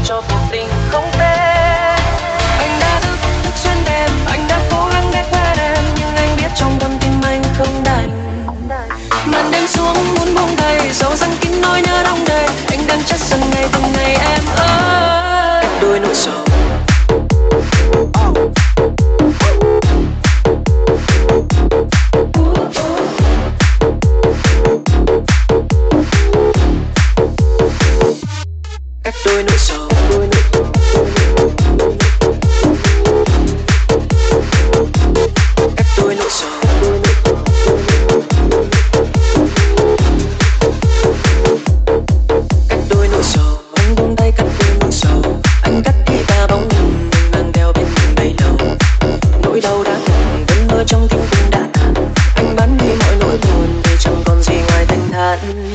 cho cuộc tình không tên. Anh đã thức xuyên đêm, anh đã cố gắng để quên em, nhưng anh biết trong tâm tim anh không đành. Màn đêm xuống muốn buông tay, dấu răng kín nỗi nhớ đong đầy. Anh đang chất dần ngày từng ngày em ơi. Cách đôi nỗi sầu. Cách đôi nỗi sầu. Cách đôi nỗi sầu. Cách đôi nỗi sầu. Anh buông tay cắt đôi nỗi sầu. Anh cắt đi cả bóng hình mình mang theo bên mình bấy lâu. Nỗi đau đã từng cơn mơ trong tim cũng đã tàn. Anh bán đi mọi nỗi buồn để chẳng còn gì ngoài thanh thản.